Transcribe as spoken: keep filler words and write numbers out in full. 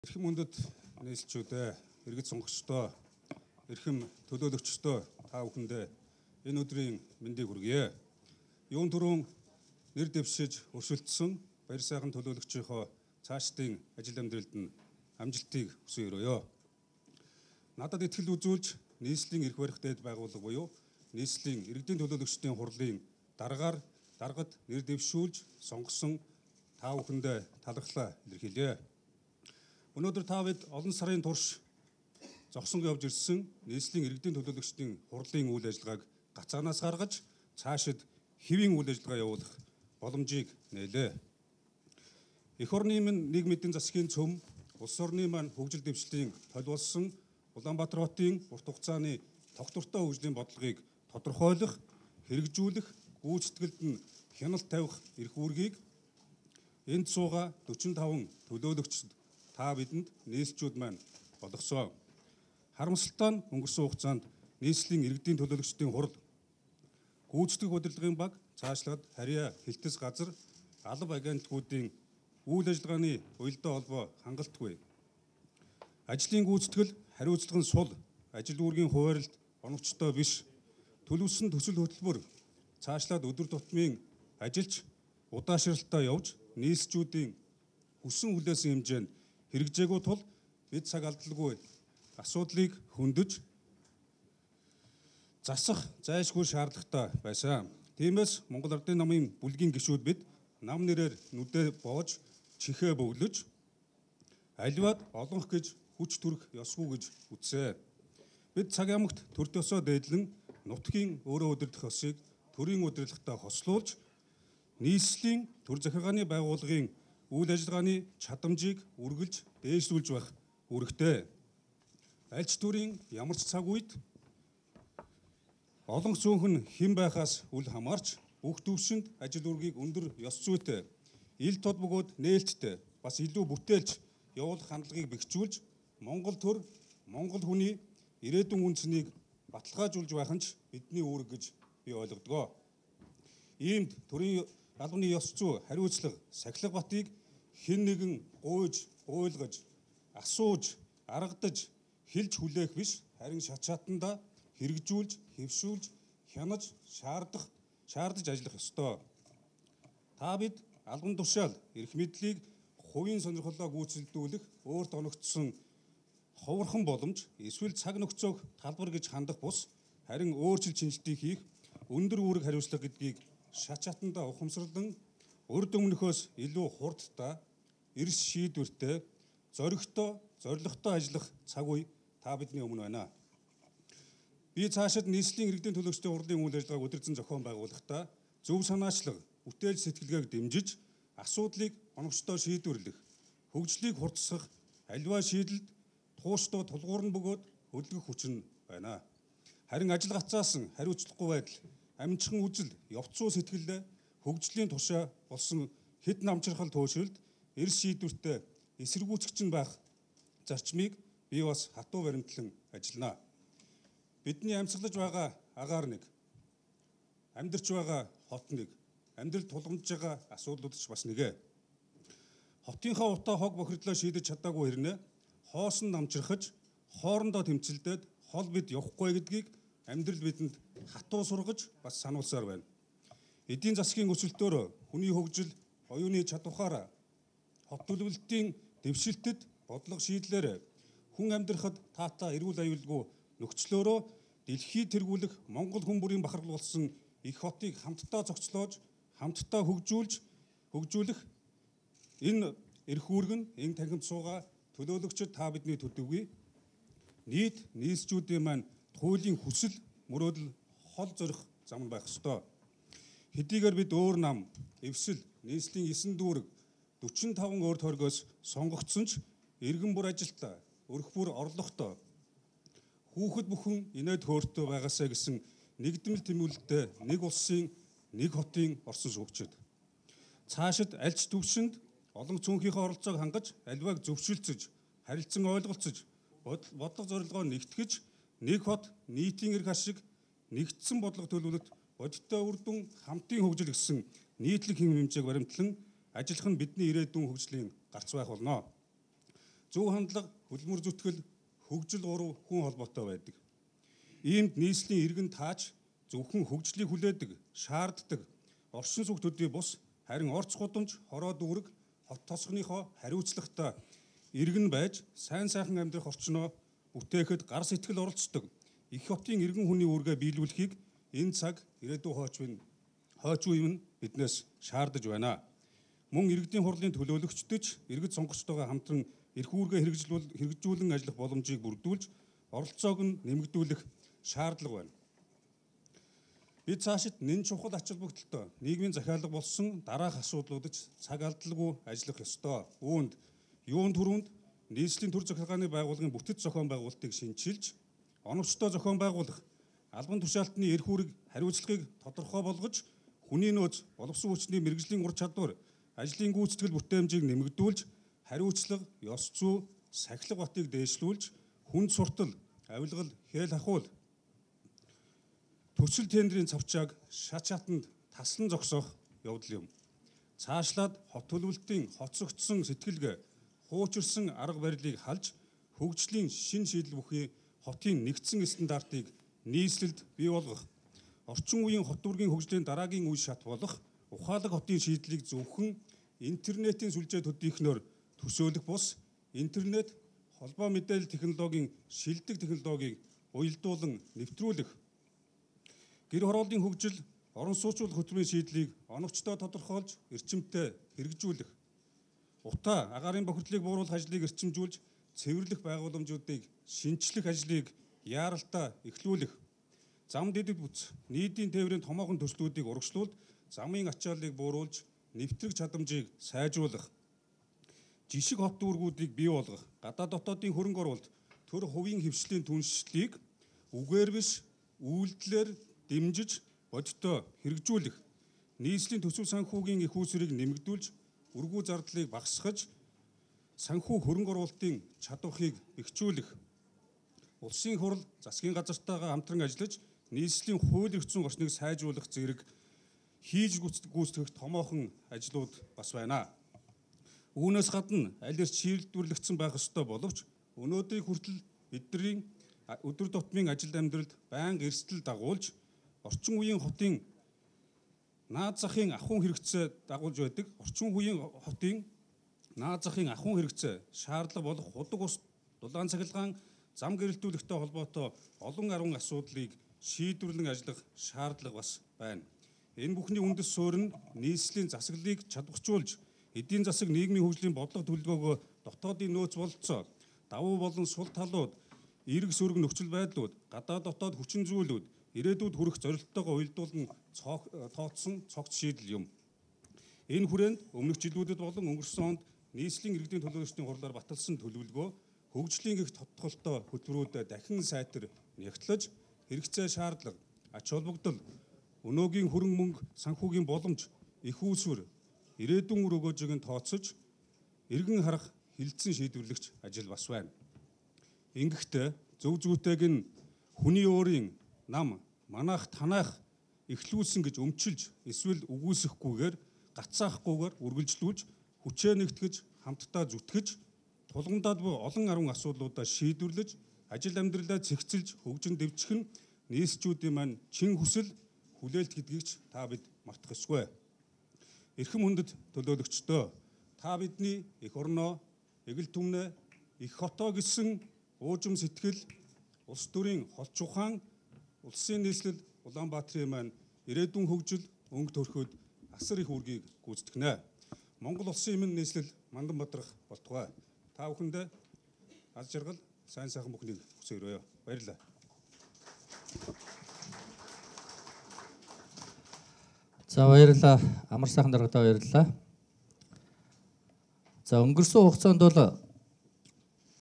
Эрхэм мөндөд нийслэлчүүдээ, иргэд сонгогчдоо, эрхэм төлөөлөгчдөө та бүхэндээ энэ өдрийн мэндийг хүргье. Юун түрүүн нэр дэвшиж өршөлтсөн баяр сайхан төлөөлөгчийнхөө цаашдын ажил амьдралд нь амжилтыг хүсье өрөөё. Надад итгэл үзүүлж нийслэлийн эрх барих дээд байгууллага буюу нийслэлийн иргэдийн төлөөлөгчдийн хурлын дараагаар даргад нэр дэвшүүлж сонгосон та бүхэндээ талархлаа илэрхийлье. Өнөөдөр та бид олон сарын турш зогсонго явж ирсэн нийслэлийн иргэдийн төлөөлөгчдийн хурлын үйл ажиллагааг гацаанаас гаргаж цаашид хэвийн үйл ажиллагаа явуулах боломжийг нээлээ. Эх орны минь нэг мэдэн засгийн цөм, улс орны маань хөгжил дэвшлийн толь болсон Улаанбаатар хотын урт хугацааны тогтвортой хөгжлийн бодлогыг тодорхойлох, хэрэгжүүлэх, гүйцэтгэлд нь хяналт тавих эрх үүргийг энд суугаа дөрвөн таван төлөөлөгчд та бидэнд нийслэлчүүд маань болгосон. Харамсалтай нь өнгөрсөн хугацаанд нийслэлийн иргэдийн төлөөлөгчдийн хурл, гүйцэтгэх удирдлагын баг, цаашлаад харьяа хилтэс газар, алба агентлагуудын үйл ажиллагааны уялдаа холбоо хангалтгүй. Ажлын гүйцэтгэл, хариуцлага нь сул, ажил үүргийн хуваарлт оновчтой биш, төлөвсөн төсөл хөтөлбөр цаашлаад өдөр тутмын ажиллаж удаашралтай явж нийслэлчүүдийн хүссэн хүлээсэн хэмжээнд хэрэгжээгүй тул бид цаг алдалгүй асуудлыг хөндөж засах зайлшгүй шаардлагатай байсан. Тиймээс Монгол Ардын намын бүлгийн гишүүд бид нам нэрээр нүдээ боож чихээ бөглөж аливаад олонх гэж хүч төрөх ёсгүй гэж үтсэ. Бид цаг ямагт төр төсөө дээдлэн нутгийн өөрөө удирдах ёсыг төрийн удирдлагатай хослуулж нийслэлийн төр захиргааны байгууллагын үйл ажиллагааны чадамжийг үргэлж дээшлүүлж байх үүрэгтэй. Аль ч төрийн ямар ч цаг үед олон зөөнхөн хэн байхаас үл хамаарч бүх төвшөнд ажил үүргийг өндөр ёс зүйтэй, ил тод бөгөөд нээлттэй, бас илүү бүтээлж явуулах хандлагыг бэхжүүлж Монгол төр, Монгол хүний ирээдүйн үнцнийг баталгаажуулж байх нь ч бидний үүрэг гэж би ойлгодгоо. Иймд төрийн албаны ёс зүй, хариуцлага, сахилга батыг хэн нэгэн гуйж, гуйлгаж, асууж, аргадаж, хэлж хүлээх биш, харин шат шатанда хэрэгжүүлж, хэвшүүлж, хянаж, шаардах, шаардаж ажиллах ёстой. Та бид албан тушаал, эрх мэдлийг хувийн сонирхлоо гүйцэлдүүлэх өөрт оногдсон ховорхон боломж, эсвэл цаг нөхцөөг талбар гэж хандах бус, харин өөрчлөлт шинжилтийг хийх өндөр үүрэг хариуцлага гэдгийг шат шатанда ухамсарлан урд өмнөхөөс илүү хурдтай, эрс шийдвэртэй, зоригтой, зорилготой ажиллах цаг үе та бидний өмнө байна. Би цаашид нийслэлийн иргэдийн төлөөлөгчдийн хурлын үйл ажиллагааг удирдсан зохион байгуулахдаа зөв санаачлаг, бүтээлч сэтгэлгээг дэмжиж, асуудлыг оновчтой шийдвэрлэх, хөгжлийг хурдсах, аливаа шийдэлд тууштай тулгуурн бөгөөд хөдөлгөх хүч нь байна. Харин ажил гацаасан хариуцлагагүй байдал, амжихан үзэл, явцуу сэтгэлдээ хөгжлийн тушаа болсон хэд намжирхал туушралд эрс шийдвэртэй эсэргүүцэгч нь байх зарчмыг би бас хатуу баримтлан ажиллана. Бидний амьсгалж байгаа агаар нэг, амьдарч байгаа хот нэг, амьдрал тулгамдж байгаа асуудлууд ч бас нэгэ. Хотынхаа утаа хог бохирдлоо шийдэж чадаагүй хэрнээ хоосон намжирхаж, хоорондоо тэмцэлдээд хол бид явахгүй гэдгийг амьдрал бидэнд хатуу сургаж бас сануулсаар байна. Эдийн засгийн өсөлтөөр хүний хөгжил, оюуны чадвараараа хот төлөвлөлтийн дэвшилтэд бодлого шийдлээр хүн амьдрахад таатай эрүүл аюулгүй нөхцлөөрөө дэлхийд тэргүүлэх Монгол хүн бүрийн бахархал болсон их хотыг хамтдаа зохицлоож, хамтдаа хөгжүүлж, хөгжүүлэх энэ эрх үүрэг нь энэ танхимд суугаа төлөөлөгчд та бидний төдөвгүй нийт нийслэлчүүдийн маань хуулийн хүсэл мөрөөдөл хол зорих зам байх ёстой. Хэдийгээр бид өөр нам, эвсэл, нийслэлийн эсэн дүүрэг дөрвөн таван өөр тойргоос сонгогдсон ч иргэн бүр ажилтаа, өрх бүр орлоготой, хүүхэд бүхэн инээд хөөртэй байгаасаа гэсэн нэгдмэл тэмүүлэлтэй нэг улсын, нэг хотын орсон суугчид. Цаашид аль ч төвшөнд олон цөөнхийнхөө оролцоог хангаж, аливааг зөвшөлдсөж, харилцан ойлголцож, бодлого зорилгоо нэгтгэж, нэг хот, нийтийн эрх ашиг, нэгдсэн бодлого төлөвлөлт, бодиттой үр дүн, хамтын хөгжил гэсэн нийтлэг хэм хэмжээг баримтлан ажиллах нь бидний ирээдүйн хөгжлийн гарц байх болно. зөв хандлага, хөдөлмөр зүтгэл, хөгжил гурав хүн холбоотой байдаг. Иймд нийслэлийн иргэн тааж зөвхөн хөгжлийг хүлээдэг, шаарддаг оршин суух төдий бус харин орц гудамж, хороо дүүрэг, хот тосгоныхоо хариуцлагатай иргэн байж сайн сайхан амьдрах орчноо бүтээхэд гар сэтгэл оролцдог их хотын иргэн хүний үүргээ биелүүлэхийг энэ цаг ирээдүйн хойчвын хойчуу юм биднээс шаардаж байна. Мөн иргэдийн хурлын төлөөлөгчдөж иргэд сонгогчтойгоо хамтран эрх үүргээ хэрэгжүүлэн ажиллах боломжийг бүрдүүлж оролцоог нь нэмэгдүүлэх шаардлага байна. Бид цаашид нэн чухал ач холбогдолтой нийгмийн захиалга болсон дараах асуудлуудад цаг алдалгүй ажиллах ёстой. Үүнд юунд түрүүнд нийслэлийн төр захиргааны байгууллагын бүтэц зохион байгуулалтыг шинчилж, оновчтой зохион байгуулах, албан тушаалтны эрх үүрэг хариуцлагыг тодорхой болгож, хүний нөөц, боловсон хүчний мэргэжлийн ур чадвар, ажлын гүйцэтгэл бүтээмжийг нэмэгдүүлж, хариуцлага, ёс зүй, сахилга батыг дээшлүүлж, хүнд суртал, авилгал, хээл хахуул, төсөл тендерийн цавчааг шат шатанд таслан зогсоох явдал юм. Цаашлаад хот төлөвлөлтийн хоцрогдсон сэтгэлгээ, хуучирсан арга барилыг халж, хөгжлийн шин шийдэл бүхий хотын нэгдсэн стандартыг нийслэлд бий болгох, орчин үеийн хот дүүргийн хөгжлийн дараагийн үе шат болох ухаалаг хотын шийдлийг зөвхөн интернетийн сүлжээ төдийхнөөр төсөөлөх бус интернет, холбоо мэдээлэл технологийн шилдэг технологийг уялдуулан нэвтрүүлэх, гэр хорооллын хөгжил, орон сууцруулах хөтөлбөрийн шийдлийг оновчтой тодорхойлж, эрчимтэй хэрэгжүүлэх, утаа, агаарын бохирдлыг бууруулах ажлыг эрчимжүүлж, цэвэрлэх байгууламжуудыг шинчлэх ажлыг яаралтай эхлүүлэх, зам дэдэд бүц, нийтийн тээврийн томоохон төслүүдийг урагшлуулж, замын ачааллыг бууруулж, нэвтрэх чадамжийг сайжруулах, жишг хот дүүргүүдийг бий болгох, гадаад дотоодын хөрөнгө оруулалт, төр хувийн хэвшлийн түншлэлийг үгээр биш, үйлдэлээр дэмжиж, бодиттой хэрэгжүүлэх, нийслэлийн төсөв санхүүгийн их үүсвэрийг нэмэгдүүлж, үргүү зардлыг багасгаж, санхүү хөрөнгө оруулалтын чадварыг бэхжүүлэх, улсын хурал, засгийн газартайгаа хамтран ажиллаж, нийслэлийн хууль эрх зүйн орчныг сайжруулах зэрэг хийж гүйцэтгэх томоохон ажлууд бас байна. Үүнээс гадна аль эрт шийдвэрлэгдсэн байх ёстой боловч өнөөдрийг хүртэл бидний өдөр тутмын ажил амьдралд байнга эрсдэл дагуулж, орчин үеийн хотын наад захын ахуйн хэрэгцээ дагуулж байдаг, орчин үеийн хотын наад захын ахуйн хэрэгцээ шаардлага болох худаг ус, дулаан цахилгаан, зам гэрэлтүүлэгтэй холбоотой олон арван асуудлыг шийдвэрлэн ажиллах шаардлага бас байна. Энэ бүхний үндэс суурь нь нийслэлийн засаглалыг чадварчуулж, эдийн засаг нийгмийн хөгжлийн бодлого төлөвлөгөөгөө дотоодын нөөц бололцоо, давуу болон сул талууд, эрг сөрөг нөхцөл байдлууд, гадаад дотоод хүчин зүйлүүд, ирээдүйд хүрэх зорилттойгоо уялдуулан тооцсон цогц шийдэл юм. Энэ хүрээнд өмнөх жилүүдэд болон өнгөрсөн онд нийслэлийн иргэдийн төлөөлөгчдийн хурлаар баталсан төлөвлөгөө хөгжлийн их тодтголтой хөтөлбөрүүдэд дахин сайтар нягтлаж, хэрэгцээ шаардлага, ач холбогдол, өнөөгийн хөрөнгө мөнгө санхүүгийн боломж, их үүсвэр, ирээдүйн үр өгөөжийг нь тооцож, эргэн харах хилцэн шийдвэрлэгч ажил бас байна. Ингэхдээ зөв зүйтэйг нь хүний өөрийн нам, манайх, танаах эхлүүлсэн гэж өмчилж, эсвэл үгүйсэхгүйгээр, гацаахгүйгээр үргэлжлүүлж, хүчээ нэгтгэж, хамтдаа зүтгэж, тулгамдаад буй олон арван асуудлуудаа шийдвэрлэж, ажил амьдралаа цэгцэлж, хөгжин дэвжих нь нийслэлчүүдийн маань чин хүсэл, хүлээлт гэдгийг ч та бид мартах ёсгүй. Эрхэм хүндэт төлөөлөгчдөө, та бидний эх орноо, эгэл түмнээ, их хотоо гэсэн уужим сэтгэл, улс төрийн холч ухаан, улсын нийслэл Улаанбаатарын маань ирээдүйн хөгжил, өнгө төрхөд асар их үүргийг гүйцэтгэнэ. Монгол улсын эмэн нийслэл мандан бадрах болтугай. Та бүхэндээ аз жаргал, сайн сайхан бүхнийг хүсээрэй. Баярлалаа. За баярлалаа. Амар сайхан даргатаа баярлалаа. За өнгөрсөн хугацаанд бол